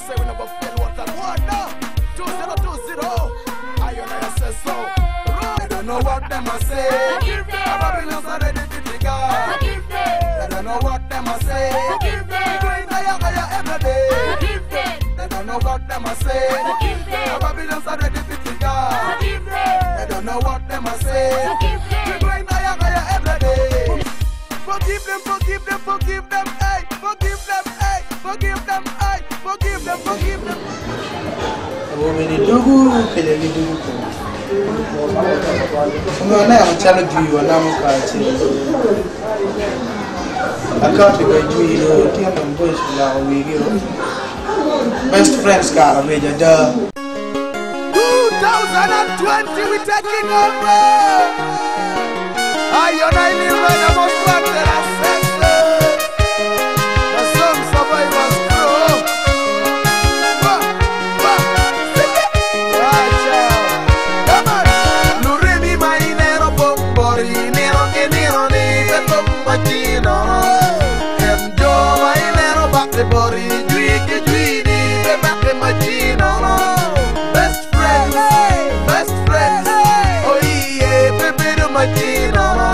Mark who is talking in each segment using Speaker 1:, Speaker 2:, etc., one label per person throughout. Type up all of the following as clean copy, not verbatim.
Speaker 1: say we never fail what and what now. 2020. I say so. They don't know what them a say. Babylon's already to the God. They don't know what them a say. Going every day. They don't know what them a say. Babylon's already to the God. They don't know what them a say. Going every day. Forgive them, forgive them, forgive them, hey, forgive them, hey, forgive them, hey, forgive them, forgive them.
Speaker 2: Women do kele do ko. No na am challenge you na mo ka ti. Account go do you ti am boys la we go. Best friends ka major da.
Speaker 1: 2020 we taking over. I live right about the ancestors. The some survivors grow. Come on. Luremi mai nero bombori, nero che nero ne bombacino. Endo mai nero batte bori, giui che giuini, be batte macino. Best friends, oh yeah, baby do macino.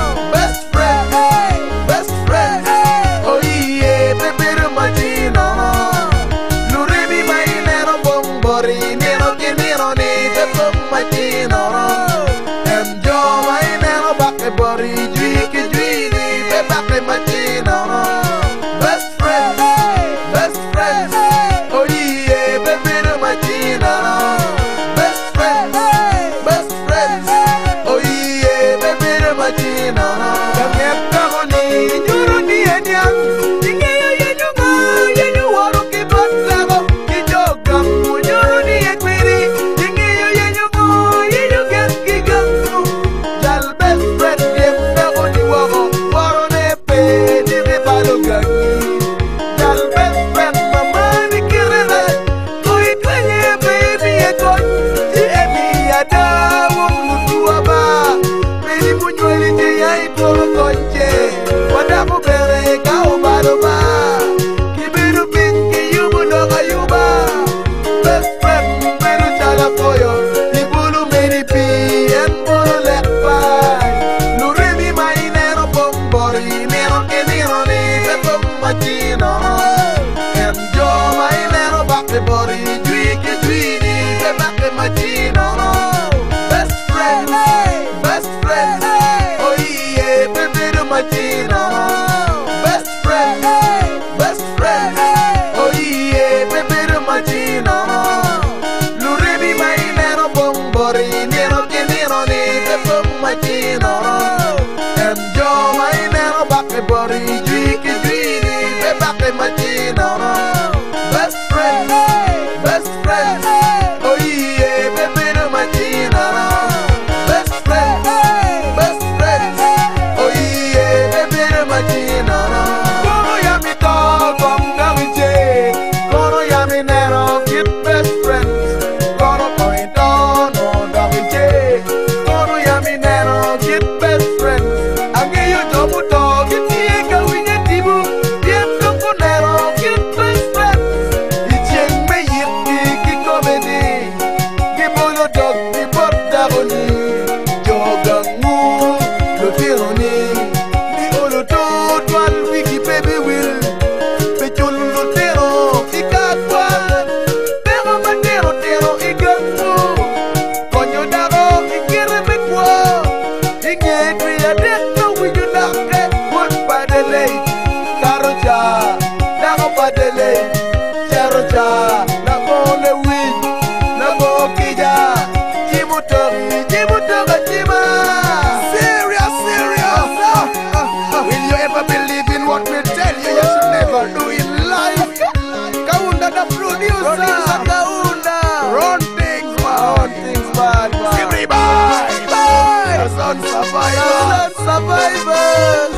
Speaker 1: Survivors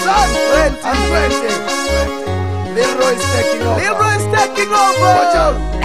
Speaker 1: 2020. Lil Roy is taking over. Lil Roy is taking over. Watch out.